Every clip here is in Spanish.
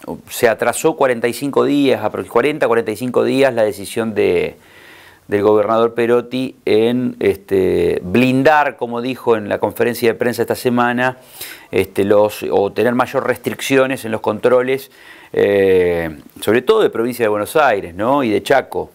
se atrasó 45 días, 40-45 días la decisión del gobernador Perotti en blindar, como dijo en la conferencia de prensa esta semana, o tener mayor restricciones en los controles, sobre todo de provincia de Buenos Aires, ¿no? Y de Chaco.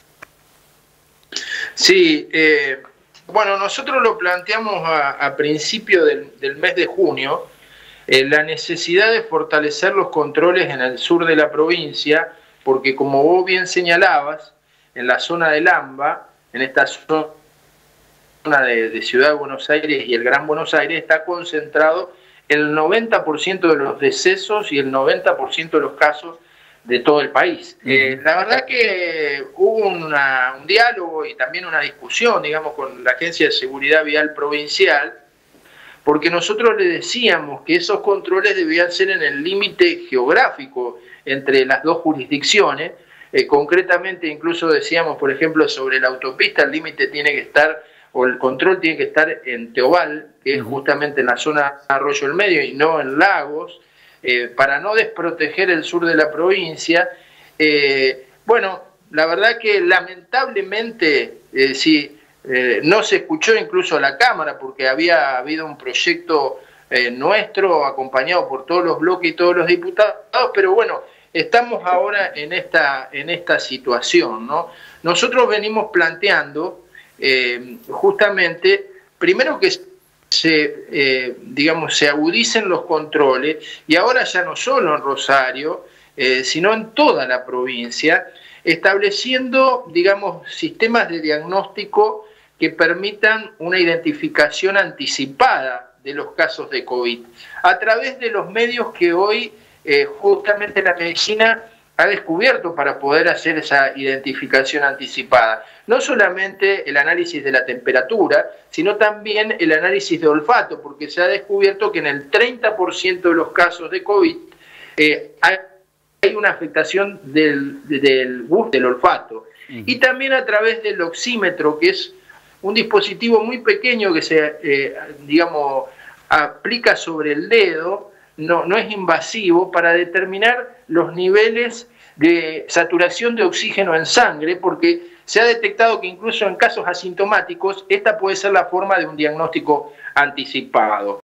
Sí, bueno, nosotros lo planteamos a principio del mes de junio, la necesidad de fortalecer los controles en el sur de la provincia, porque como vos bien señalabas, en la zona del AMBA, en esta zona de Ciudad de Buenos Aires y el Gran Buenos Aires, está concentrado el 90% de los decesos y el 90% de los casos de todo el país. La verdad que hubo un diálogo y también una discusión, digamos, con la Agencia de Seguridad Vial Provincial, porque nosotros le decíamos que esos controles debían ser en el límite geográfico entre las dos jurisdicciones. Concretamente, incluso decíamos, por ejemplo, sobre la autopista, el límite tiene que estar, o el control tiene que estar en Teobal, que es justamente en la zona de Arroyo del Medio y no en Lagos, para no desproteger el sur de la provincia. Bueno, la verdad que lamentablemente, sí, no se escuchó incluso a la Cámara, porque había habido un proyecto nuestro acompañado por todos los bloques y todos los diputados, pero bueno, estamos ahora en esta situación, ¿no? Nosotros venimos planteando justamente, primero que se agudicen los controles, y ahora ya no solo en Rosario, sino en toda la provincia, estableciendo, digamos, sistemas de diagnóstico que permitan una identificación anticipada de los casos de COVID, a través de los medios que hoy justamente la medicina ha descubierto para poder hacer esa identificación anticipada. No solamente el análisis de la temperatura, sino también el análisis de olfato, porque se ha descubierto que en el 30% de los casos de COVID hay una afectación del gusto, del olfato. Y también a través del oxímetro, que es un dispositivo muy pequeño que se, digamos, aplica sobre el dedo, no es invasivo, para determinar los niveles de saturación de oxígeno en sangre, porque se ha detectado que incluso en casos asintomáticos esta puede ser la forma de un diagnóstico anticipado.